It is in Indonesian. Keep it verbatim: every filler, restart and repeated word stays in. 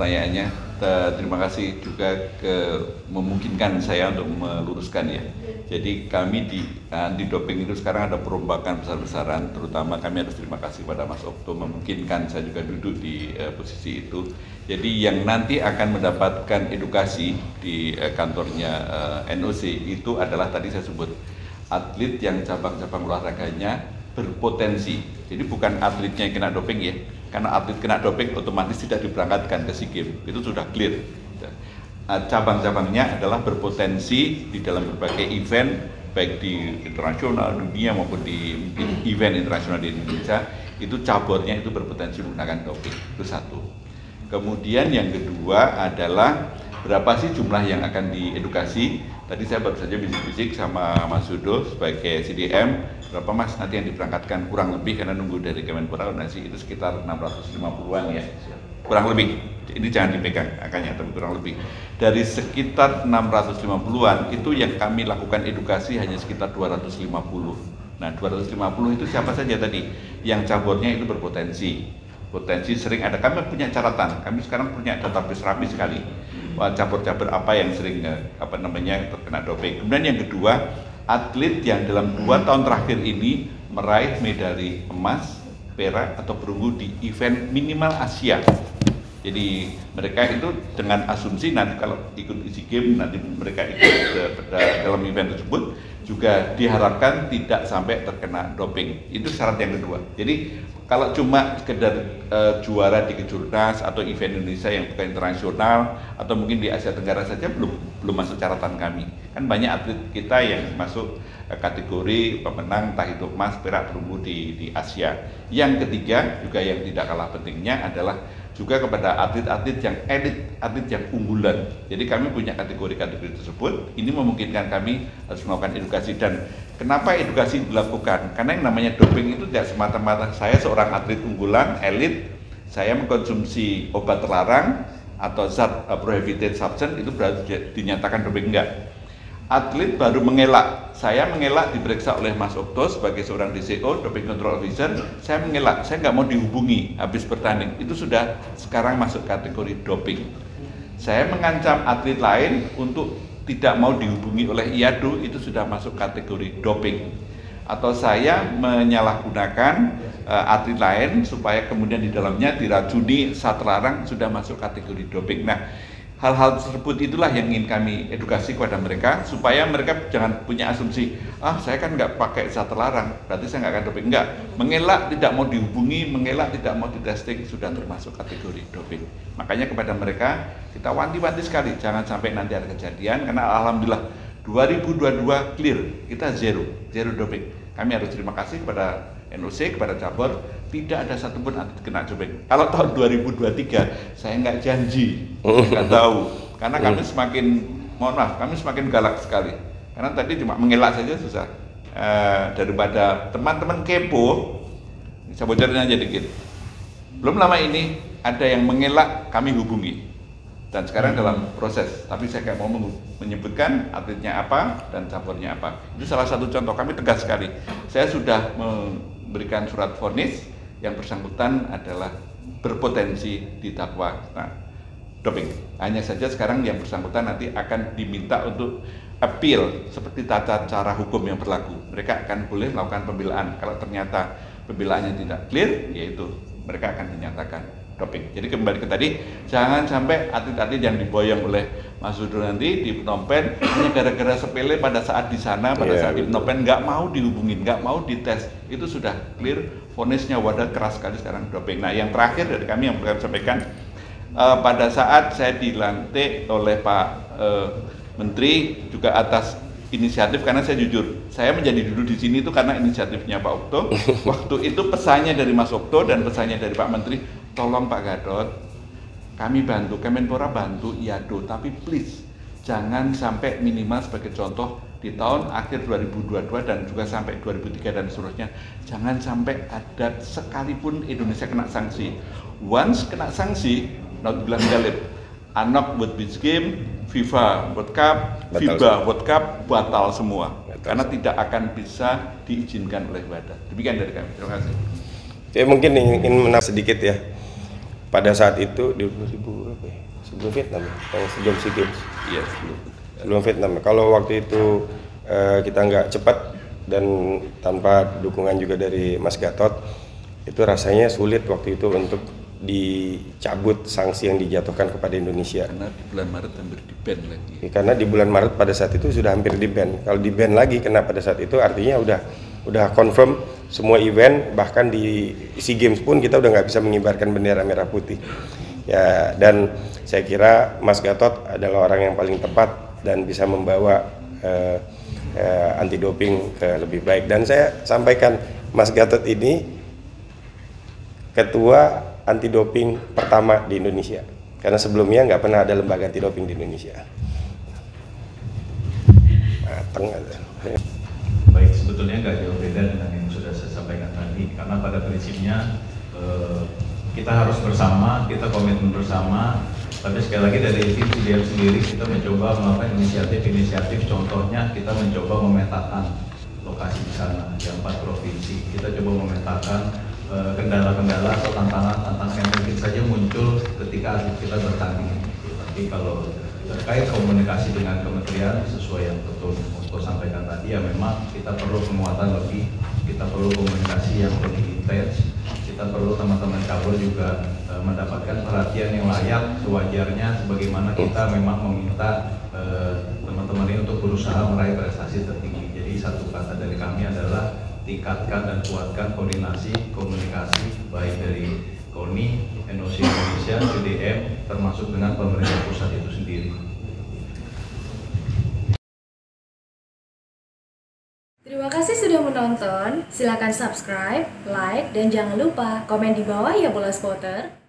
pertanyaannya. Terima kasih juga ke memungkinkan saya untuk meluruskan ya. Jadi kami di anti doping itu sekarang ada perombakan besar-besaran, terutama kami harus terima kasih pada Mas Okto memungkinkan saya juga duduk di uh, posisi itu. Jadi yang nanti akan mendapatkan edukasi di uh, kantornya uh, N O C itu adalah tadi saya sebut atlet yang cabang-cabang olahraganya berpotensi. Jadi bukan atletnya yang kena doping ya, karena atlet kena doping otomatis tidak diberangkatkan ke SEA Games, itu sudah clear. Cabang-cabangnya adalah berpotensi di dalam berbagai event, baik di internasional dunia maupun di event internasional di Indonesia, itu cabornya itu berpotensi menggunakan doping, itu satu. Kemudian yang kedua adalah berapa sih jumlah yang akan diedukasi. Tadi saya baru saja bisik-bisik sama Mas Yudo sebagai C D M, berapa Mas nanti yang diberangkatkan kurang lebih karena nunggu dari Kemenpora Koordinasi itu sekitar enam ratus lima puluhan ya, kurang lebih. Ini jangan dipegang angkanya, tapi kurang lebih. Dari sekitar enam ratus lima puluhan itu yang kami lakukan edukasi hanya sekitar dua ratus lima puluh. Nah, dua ratus lima puluh itu siapa saja tadi? Yang cabornya itu berpotensi. Potensi sering ada, kami punya catatan, kami sekarang punya database rapi sekali. Cabur-cabur apa yang sering apa namanya terkena doping. Kemudian yang kedua, atlet yang dalam dua tahun terakhir ini meraih medali emas, perak atau perunggu di event minimal Asia. Jadi mereka itu dengan asumsi nanti kalau ikut SEA Games nanti mereka ikut dalam event tersebut juga diharapkan tidak sampai terkena doping. Itu syarat yang kedua. Jadi kalau cuma sekedar uh, juara di kejurnas atau event Indonesia yang bukan internasional atau mungkin di Asia Tenggara saja belum belum masuk catatan kami. Kan banyak atlet kita yang masuk uh, kategori pemenang entah itu emas, perak, perunggu di di Asia. Yang ketiga juga yang tidak kalah pentingnya adalah juga kepada atlet-atlet yang elit, atlet yang unggulan. Jadi kami punya kategori-kategori tersebut. Ini memungkinkan kami harus melakukan edukasi. Dan kenapa edukasi dilakukan? Karena yang namanya doping itu tidak semata-mata saya seorang atlet unggulan, elit, saya mengkonsumsi obat terlarang atau zat uh, prohibited substance itu berarti dinyatakan doping, enggak. Atlet baru mengelak, saya mengelak diperiksa oleh Mas Okto sebagai seorang D C O, Doping Control Officer, saya mengelak, saya nggak mau dihubungi habis bertanding, itu sudah sekarang masuk kategori doping. Saya mengancam atlet lain untuk tidak mau dihubungi oleh I A D U, itu sudah masuk kategori doping. Atau saya menyalahgunakan uh, atlet lain supaya kemudian di dalamnya diracuni saat terlarang, sudah masuk kategori doping. Nah, hal-hal tersebut itulah yang ingin kami edukasi kepada mereka supaya mereka jangan punya asumsi, ah saya kan nggak pakai zat terlarang, berarti saya nggak akan doping. Enggak, mengelak tidak mau dihubungi, mengelak tidak mau ditesting sudah termasuk kategori doping. Makanya kepada mereka kita wanti-wanti sekali, jangan sampai nanti ada kejadian, karena alhamdulillah dua ribu dua puluh dua clear, kita zero, zero doping. Kami harus terima kasih kepada N O C, kepada cabur, tidak ada satupun atlet kena doping. Kalau tahun dua ribu dua puluh tiga saya nggak janji, nggak tahu, karena kami semakin, mohon maaf, kami semakin galak sekali. Karena tadi cuma mengelak saja susah. E, daripada teman-teman kepo, saya bocorin aja dikit. Belum lama ini ada yang mengelak, kami hubungi. Dan sekarang dalam proses, tapi saya nggak mau menyebutkan atletnya apa dan caburnya apa. Itu salah satu contoh, kami tegas sekali. Saya sudah memberikan surat vonis yang bersangkutan adalah berpotensi didakwa nah, doping. Hanya saja sekarang yang bersangkutan nanti akan diminta untuk appeal seperti tata cara hukum yang berlaku. Mereka akan boleh melakukan pembelaan. Kalau ternyata pembelaannya tidak clear, yaitu mereka akan dinyatakan doping. Jadi kembali ke tadi, jangan sampai atlet-atlet yang diboyong oleh Mas Yudo nanti di Phnom Penh hanya gara-gara sepele pada saat di sana, pada yeah, saat di Phnom Penh nggak mau dihubungin, nggak mau dites, itu sudah clear, vonisnya wadah keras sekali sekarang doping. Nah yang terakhir dari kami yang perlu sampaikan, uh, pada saat saya dilantik oleh Pak uh, Menteri juga atas inisiatif, karena saya jujur, saya menjadi duduk di sini itu karena inisiatifnya Pak Okto. Waktu itu pesannya dari Mas Okto dan pesannya dari Pak Menteri, tolong Pak Gadot, kami bantu, Kemenpora bantu I A D O, tapi please jangan sampai minimal sebagai contoh di tahun akhir dua ribu dua puluh dua dan juga sampai dua ribu tiga dan seterusnya, jangan sampai ada sekalipun Indonesia kena sanksi. Once kena sanksi, not bilang galip, anak buat beach game, FIFA World Cup, FIBA World Cup batal semua, batal. Karena tidak akan bisa diizinkan oleh badan. Demikian dari kami. Terima kasih. Ya mungkin ingin menambah sedikit ya. pada saat itu di dua ribu berapa ya? Sebelum Vietnam, yang sebelum SEA Games. Iya, sebelum. Sebelum Vietnam. Kalau waktu itu uh, kita nggak cepat dan tanpa dukungan juga dari Mas Gatot, itu rasanya sulit waktu itu untuk dicabut sanksi yang dijatuhkan kepada Indonesia. Karena di bulan Maret hampir di ban lagi. Ya, karena di bulan Maret pada saat itu sudah hampir di ban. Kalau di ban lagi kena pada saat itu artinya udah udah confirm semua event, bahkan di SEA Games pun kita udah nggak bisa mengibarkan bendera merah putih. Ya, dan saya kira Mas Gatot adalah orang yang paling tepat dan bisa membawa uh, uh, anti doping ke lebih baik. Dan saya sampaikan Mas Gatot ini ketua anti doping pertama di Indonesia, karena sebelumnya nggak pernah ada lembaga anti doping di Indonesia. Mateng aja. Baik, sebetulnya nggak jauh beda dengan yang sudah saya sampaikan tadi, karena pada prinsipnya eh, kita harus bersama, kita komitmen bersama. Tapi sekali lagi dari tim C D M sendiri kita mencoba melakukan inisiatif-inisiatif, contohnya kita mencoba memetakan lokasi di sana, di empat provinsi. Kita coba memetakan kendala-kendala atau tantangan-tantangan yang mungkin saja muncul ketika atlet kita bertanding. Tapi kalau terkait komunikasi dengan kementerian sesuai yang betul untuk sampaikan tadi, ya memang kita perlu penguatan lebih, kita perlu komunikasi yang lebih intens, kita perlu teman-teman cabur juga e, mendapatkan perhatian yang layak sewajarnya, sebagaimana kita memang meminta teman-teman ini untuk berusaha meraih prestasi tertinggi. Jadi satu kata dari kami adalah tingkatkan dan kuatkan koordinasi komunikasi baik dari K O N I, N O C Indonesia, C D M, termasuk dengan pemerintah pusat itu sendiri. Terima kasih sudah menonton. Silakan subscribe, like, dan jangan lupa komen di bawah ya bola spotter.